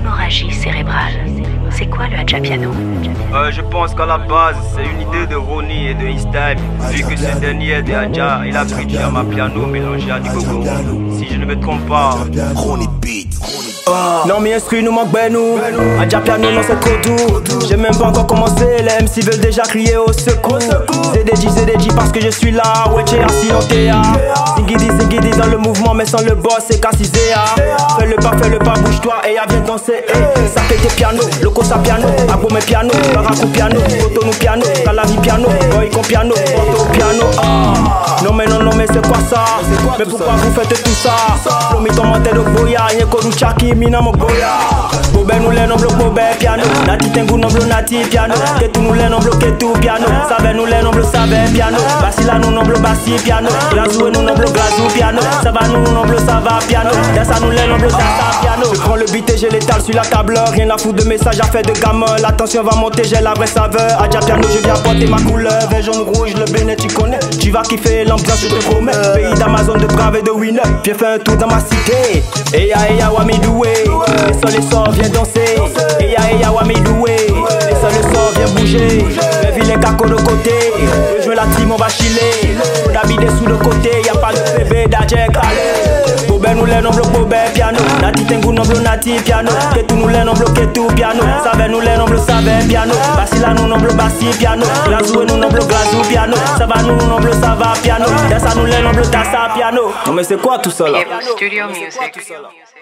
Hémorragie cérébrale. C'est quoi le Hadjapiano? Je pense qu'à la base, c'est une idée de Ronnie et de Eastime. Vu que ce dernier est de Hadja, il a pris du Amapiano mélangé à du gogo. Si je ne me trompe pas. Ronnie Beat. Non, mes instruits nous manquent ben nous. Hadjapiano, non, c'est trop doux. J'ai même pas encore commencé. Les MC veulent déjà crier au secours. ZDJ parce que je suis là. Ouais, j'ai assis en TA. Zingidi dans le mouvement, mais sans le boss, c'est Cassizéa. Fais le pas, bouge-toi et viens danser. Ça fait tes piano, loco sa piano. Agbo mes piano, barakou piano. Toto nous piano, Kalavi piano. Boy con piano, Porto piano. Non mais c'est quoi ça? Mais pourquoi vous faites tout ça? Flomi ton monte de boya, nyeko du chaki, mina mo boya. Bobe nous les nomblo bobe piano. Nati tengu nomblo nati piano. Ketu nous les nomblo ketu piano. Sabe nous les nomblo sabe piano. Basila nous nomblo basi piano. Glazou nous nomblo glazou piano. Ça va nous nomblo ça va piano. Dassa nous les nomblo dassa piano. Je prends le beat et je l'étale sur la table. Rien à foutre de message à faire de gamme. La tension va monter, j'ai la vraie saveur. Hadjapiano, je viens porter ma couleur. Vert, jaune, rouge, le bénet tu connais. Tu vas kiffer l'ambiance, je te promets. Pays d'Amazon, de brave et de winner. Viens faire un tour dans ma cité. Eya wamidoué. Les sols viens danser. Eya wamidoué. Les sols viens bouger. Les vilains caco de côté. Le jeu la team on va chiller. D'habiter sous le côté. Y'a pas de bébé d'Adjek. Bobe nous les nomblo bobe piano. Nati tengu nomblo nati piano. Ketu nous les nomblo ketu piano. Sabe nous les nomblo sabe piano. Basila nous nomblo basi piano. Glazou nous nomblo glazou piano. Ça va nous nomblo ça va piano. Dassa nous les nomblo dassa piano. Non mais c'est quoi tout ça là? Studio Music.